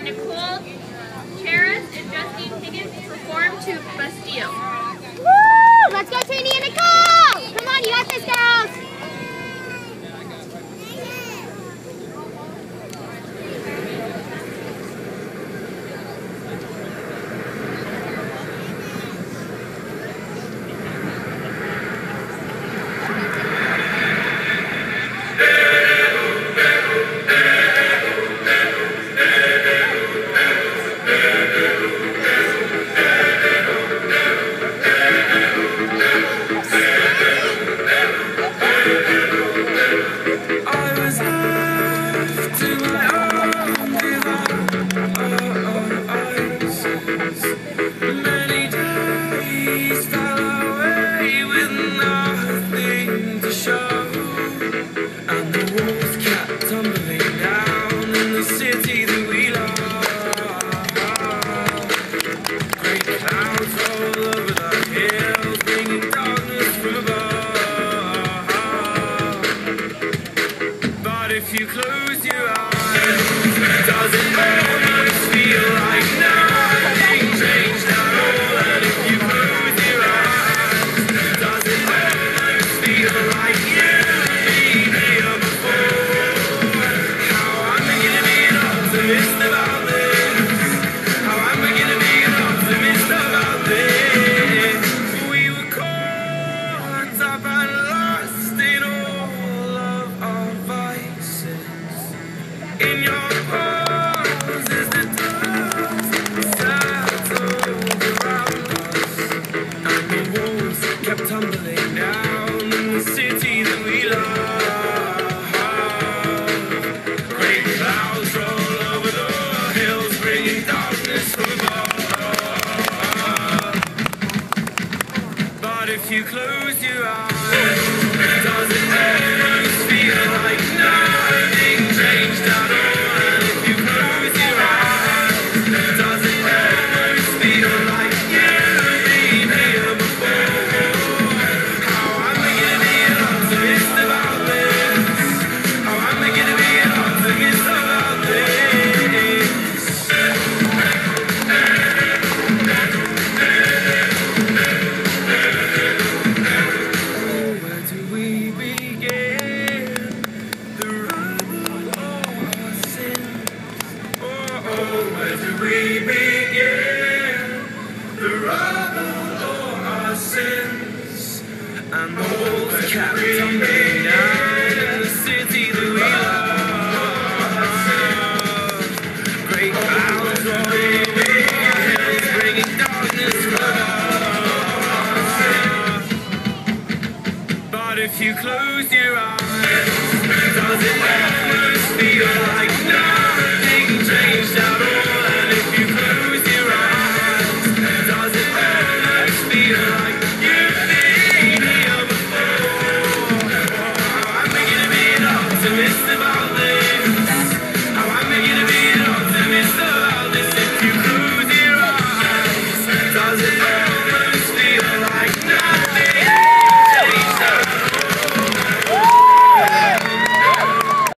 Nicole Cheris and Justine Higgins perform to Bastille. Woo! Let's go, Trini and Nicole! Come on, you got this, girls! If you close your eyes, does it almost feel like nothing changed at all? And if you close your eyes, does it almost feel like you've been here before? How am I gonna be an optimist about this? How am I gonna be an optimist about this? We were caught up and lost in all of our vices. In your palms is the dust settled around us, and the walls kept tumbling down in the city that we love. Great clouds roll over the hills, bringing darkness from above. But if you close your eyes, does it almost feel like nothing changed at all? And if you close your eyes, does it almost feel like you've been here before? How am I gonna be an optimist about this? How am I gonna be an optimist about this? Oh, where do we begin? The rubble of our sins. Oh, where do we begin? The rubble of our sins. And the walls kept tumbling down in the city that we love. Great clouds rolling over our hills, bringing darkness from above. But if you close your eyes, does it almost feel like nothing changed at all?